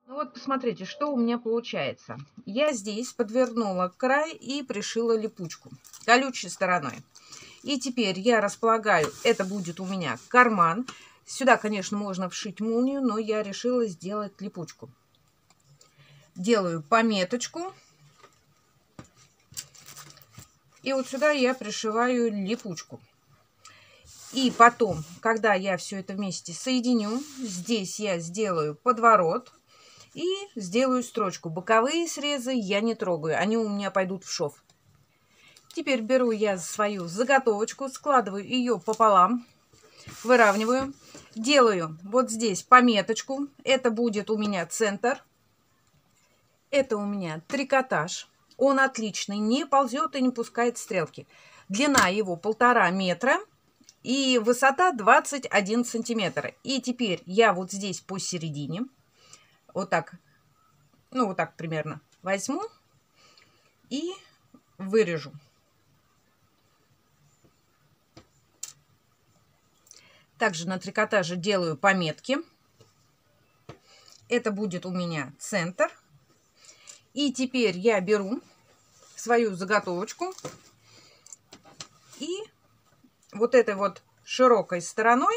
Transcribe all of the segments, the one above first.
Ну вот посмотрите, что у меня получается. Я здесь подвернула край и пришила липучку колючей стороной. И теперь я располагаю, это будет у меня карман. Сюда, конечно, можно вшить молнию, но я решила сделать липучку. Делаю пометочку. И вот сюда я пришиваю липучку. И потом, когда я все это вместе соединю, здесь я сделаю подворот и сделаю строчку. Боковые срезы я не трогаю, они у меня пойдут в шов. Теперь беру я свою заготовочку, складываю ее пополам, выравниваю, делаю вот здесь пометочку. Это будет у меня центр. Это у меня трикотаж. Он отличный, не ползет и не пускает стрелки. Длина его 1,5 метра и высота 21 сантиметр. И теперь я вот здесь посередине, вот так, ну вот так примерно, возьму и вырежу. Также на трикотаже делаю пометки. Это будет у меня центр. И теперь я беру свою заготовочку и вот этой вот широкой стороной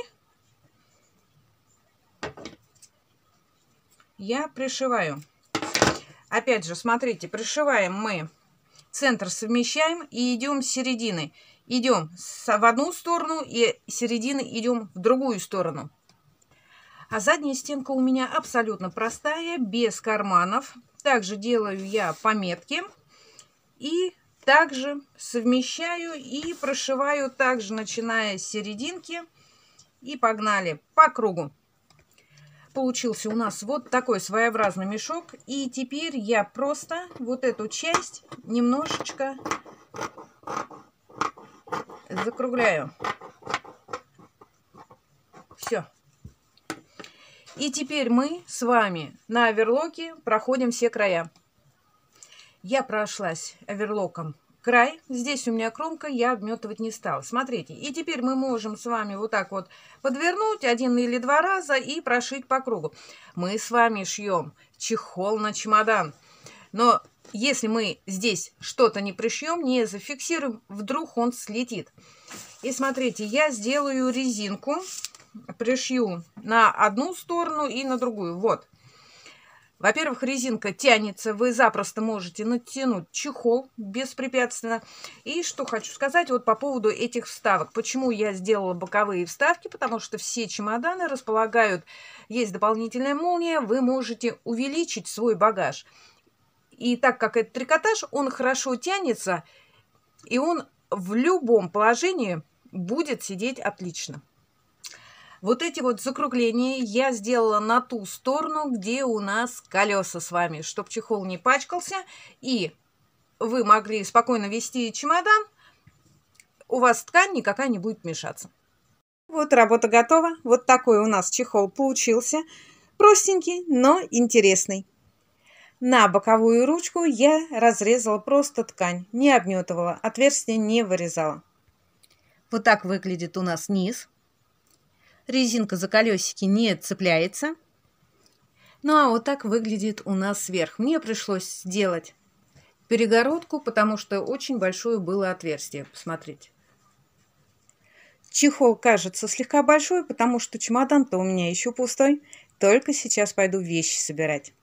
я пришиваю. Опять же, смотрите, пришиваем мы, центр совмещаем и идем с середины. Идем в одну сторону и с середины идем в другую сторону. А задняя стенка у меня абсолютно простая, без карманов. Также делаю я пометки и также совмещаю и прошиваю также, начиная с серединки. И погнали по кругу. Получился у нас вот такой своеобразный мешок. И теперь я просто вот эту часть немножечко закругляю. Все. И теперь мы с вами на оверлоке проходим все края. Я прошлась оверлоком край. Здесь у меня кромка, я обметывать не стала. Смотрите. И теперь мы можем с вами вот так вот подвернуть 1 или 2 раза и прошить по кругу. Мы с вами шьем чехол на чемодан. Но если мы здесь что-то не пришьем, не зафиксируем, вдруг он слетит. И смотрите, я сделаю резинку. Пришью на одну сторону и на другую. Вот. Во-первых, резинка тянется, вы запросто можете натянуть чехол беспрепятственно. И что хочу сказать вот по поводу этих вставок. Почему я сделала боковые вставки? Потому что все чемоданы располагают, есть дополнительная молния, вы можете увеличить свой багаж. И так как это трикотаж, он хорошо тянется, и он в любом положении будет сидеть отлично. Вот эти вот закругления я сделала на ту сторону, где у нас колеса с вами, чтобы чехол не пачкался, и вы могли спокойно вести чемодан, у вас ткань никакая не будет мешаться. Вот работа готова. Вот такой у нас чехол получился. Простенький, но интересный. На боковую ручку я разрезала просто ткань, не обметывала, отверстие не вырезала. Вот так выглядит у нас низ. Резинка за колесики не цепляется. Ну а вот так выглядит у нас верх. Мне пришлось сделать перегородку, потому что очень большое было отверстие. Посмотрите. Чехол кажется слегка большой, потому что чемодан-то у меня еще пустой. Только сейчас пойду вещи собирать.